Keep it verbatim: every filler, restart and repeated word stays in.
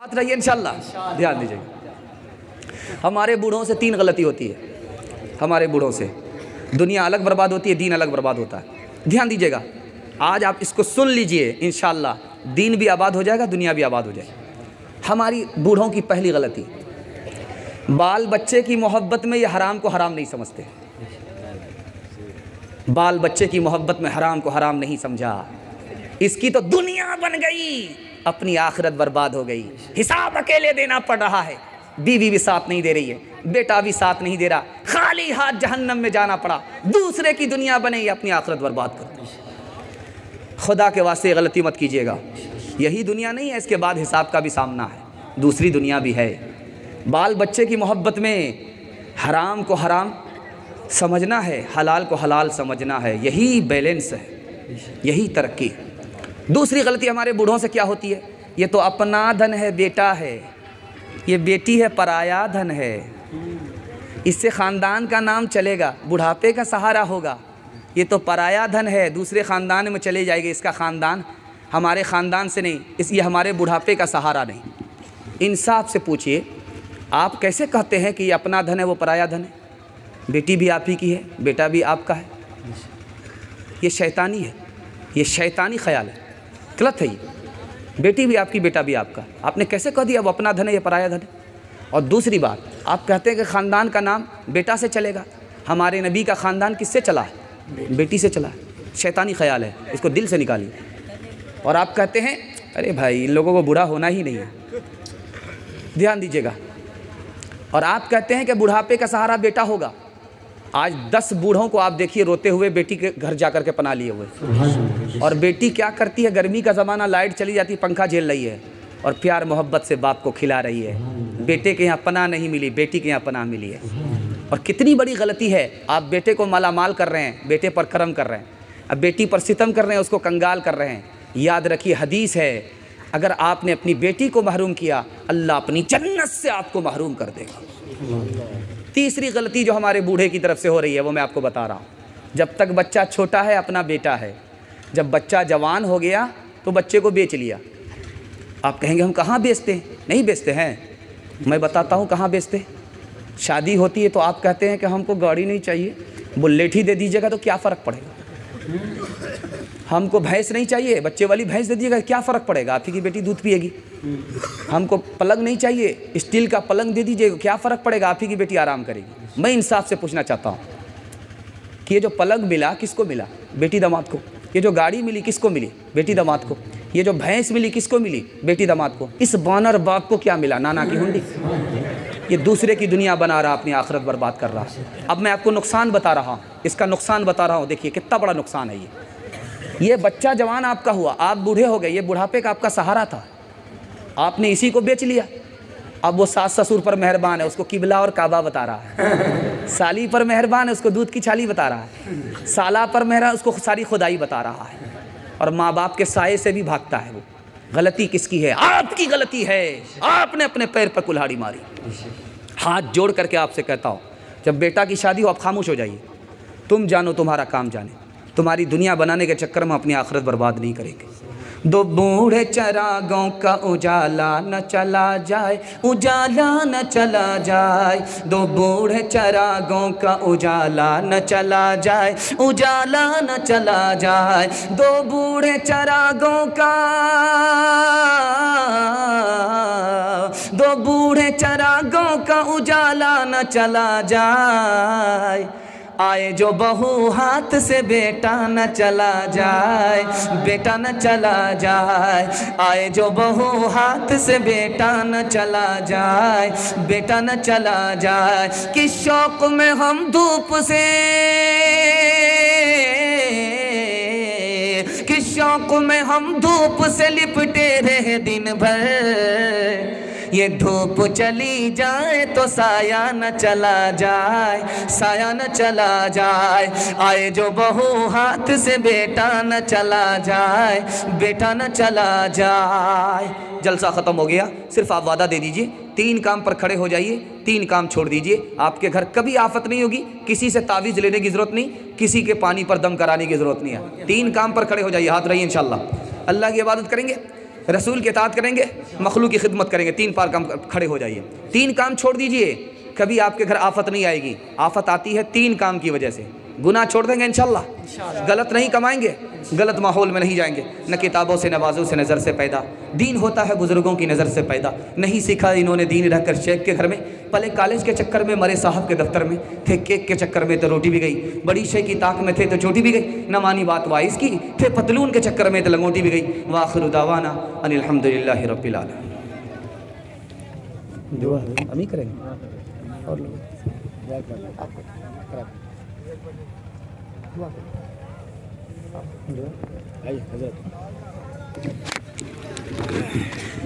बात रही है इंशाल्लाह, ध्यान दीजिए। हमारे बूढ़ों से तीन गलती होती है, हमारे बूढ़ों से दुनिया अलग बर्बाद होती है, दीन अलग बर्बाद होता है। ध्यान दीजिएगा, आज आप इसको सुन लीजिए, इंशाल्लाह दीन भी आबाद हो जाएगा, दुनिया भी आबाद हो जाएगी। हमारी बूढ़ों की पहली गलती, बाल बच्चे की मोहब्बत में ये हराम को हराम नहीं समझते। बाल बच्चे की मोहब्बत में हराम को हराम नहीं समझा, इसकी तो दुनिया बन गई, अपनी आखिरत बर्बाद हो गई। हिसाब अकेले देना पड़ रहा है, बीवी भी साथ नहीं दे रही है, बेटा भी साथ नहीं दे रहा, खाली हाथ जहन्नम में जाना पड़ा। दूसरे की दुनिया बने, अपनी आखिरत बर्बाद कर दी। खुदा के वास्ते गलती मत कीजिएगा, यही दुनिया नहीं है, इसके बाद हिसाब का भी सामना है, दूसरी दुनिया भी है। बाल बच्चे की मोहब्बत में हराम को हराम समझना है, हलाल को हलाल समझना है, यही बैलेंस है, यही तरक्की। दूसरी गलती हमारे बूढ़ों से क्या होती है, ये तो अपना धन है, बेटा है, ये बेटी है, पराया धन है, इससे ख़ानदान का नाम चलेगा, बुढ़ापे का सहारा होगा। ये तो पराया धन है, दूसरे ख़ानदान में चले जाएगी, इसका ख़ानदान हमारे ख़ानदान से नहीं, इस ये हमारे बुढ़ापे का सहारा नहीं। इंसाफ से पूछिए, आप कैसे कहते हैं कि ये अपना धन है, वो पराया धन है? बेटी भी आप ही की है, बेटा भी आपका है। ये शैतानी है, ये शैतानी ख्याल है, गलत है। ये बेटी भी आपकी, बेटा भी आपका, आपने कैसे कह दिया वो अपना धन है, ये पराया धन है? और दूसरी बात, आप कहते हैं कि ख़ानदान का नाम बेटा से चलेगा। हमारे नबी का ख़ानदान किससे चला है? बेटी से चला है। शैतानी ख्याल है, इसको दिल से निकालिए। और आप कहते हैं अरे भाई इन लोगों को बूढ़ा होना ही नहीं है, ध्यान दीजिएगा। और आप कहते हैं कि बुढ़ापे का सहारा बेटा होगा। आज दस बूढ़ों को आप देखिए रोते हुए बेटी के घर जा कर के पना लिए हुए, और बेटी क्या करती है, गर्मी का ज़माना, लाइट चली जाती, पंखा झेल रही है और प्यार मोहब्बत से बाप को खिला रही है। बेटे के यहाँ पनाह नहीं मिली, बेटी के यहाँ पनाह मिली है। और कितनी बड़ी गलती है, आप बेटे को मालामाल कर रहे हैं, बेटे पर करम कर रहे हैं, अब बेटी पर सितम कर रहे हैं, उसको कंगाल कर रहे हैं। याद रखिए, हदीस है, अगर आपने अपनी बेटी को महरूम किया, अल्लाह अपनी जन्नत से आपको महरूम कर देगा। तीसरी गलती जो हमारे बूढ़े की तरफ से हो रही है वो मैं आपको बता रहा हूँ। जब तक बच्चा छोटा है अपना बेटा है, जब बच्चा जवान हो गया तो बच्चे को बेच लिया। आप कहेंगे हम कहाँ बेचते हैं? नहीं बेचते हैं, मैं बताता हूँ कहाँ बेचते हैं। शादी होती है तो आप कहते हैं कि हमको गाड़ी नहीं चाहिए, बुलेट ही दे दीजिएगा तो क्या फ़र्क पड़ेगा। हमको भैंस नहीं चाहिए, बच्चे वाली भैंस दे दीजिएगा, क्या फ़र्क पड़ेगा, आप ही की बेटी दूध पिएगी। हमको पलंग नहीं चाहिए, स्टील का पलंग दे दीजिएगा, क्या फ़र्क पड़ेगा, आप ही की बेटी आराम करेगी। मैं इंसाफ से पूछना चाहता हूँ कि ये जो पलंग मिला किसको मिला? बेटी दामाद को। ये जो गाड़ी मिली किसको मिली? बेटी दामाद को। ये जो भैंस मिली किसको मिली? बेटी दामाद को। इस बानर बाग को क्या मिला? नाना की हुंडी। ये दूसरे की दुनिया बना रहा, अपनी आखिरत बर्बाद कर रहा है। अब मैं आपको नुकसान बता रहा हूँ, इसका नुकसान बता रहा हूँ, देखिए कितना बड़ा नुकसान है ये। ये बच्चा जवान आपका हुआ, आप बूढ़े हो गए, ये बुढ़ापे का आपका सहारा था, आपने इसी को बेच लिया। अब वो सास ससुर पर मेहरबान है, उसको किबला और काबा बता रहा है। साली पर मेहरबान है, उसको दूध की छाली बता रहा है। साला पर मेहरबान, उसको सारी खुदाई बता रहा है। और माँ बाप के साये से भी भागता है वो। गलती किसकी है? आपकी गलती है, आपने अपने पैर पर कुल्हाड़ी मारी। हाथ जोड़ करके आपसे कहता हूँ, जब बेटा की शादी हो आप खामोश हो जाइए। तुम जानो तुम्हारा काम जाने, तुम्हारी दुनिया बनाने के चक्कर में अपनी आखिरत बर्बाद नहीं करेंगे। दो बूढ़े चरागों का उजाला न चला जाए, उजाला न चला जाए। दो बूढ़े चरागों का उजाला न चला जाए, उजाला न चला जाए। दो बूढ़े चरागों का, दो बूढ़े चरागों का उजाला न चला जाए। आए जो बहू हाथ से बेटा न चला जाए, बेटा न चला जाए। आए जो बहू हाथ से बेटा न चला जाए, बेटा न चला जाए। किस शौक में हम धूप से, किस शौक में हम धूप से लिपटे रहे दिन भर। ये धूप चली जाए तो साया न चला जाए, साया न चला जाए। आए जो बहू हाथ से बेटा न चला जाए, बेटा न चला जाए। जलसा ख़त्म हो गया, सिर्फ आप वादा दे दीजिए, तीन काम पर खड़े हो जाइए, तीन काम छोड़ दीजिए, आपके घर कभी आफत नहीं होगी। किसी से तावीज़ लेने की ज़रूरत नहीं, किसी के पानी पर दम कराने की ज़रूरत नहीं है। तीन काम पर खड़े हो जाइए, हाथ रहिए, इंशाअल्लाह अल्लाह की इबादत करेंगे। रसूल की इताअत करेंगे, मखलूक की खिदमत करेंगे। तीन पार काम खड़े हो जाइए। तीन काम छोड़ दीजिए, कभी आपके घर आफत नहीं आएगी। आफत आती है तीन काम की वजह से। गुनाह छोड़ देंगे इंशाअल्लाह, गलत नहीं कमाएंगे, गलत माहौल में नहीं जाएंगे, न किताबों से नवाज़ों से नज़र से पैदा। दीन होता है बुज़ुर्गों की नज़र से पैदा। नहीं सीखा इन्होंने दीन रहकर शेख के घर में, पहले कॉलेज के चक्कर में मरे साहब के दफ्तर में थे, केक के चक्कर में तो रोटी भी गई, बड़ी शेख की ताक में थे तो चोटी भी गई, न मानी बात वाइस की, थे पतलून के चक्कर में तो लंगोटी भी गई। वाखिरु दावाना अनिल हम्दुलिल्लाहि रब्बिल आलमीन। दुआ हम ही करेंगे और लोग आइए हज़रत।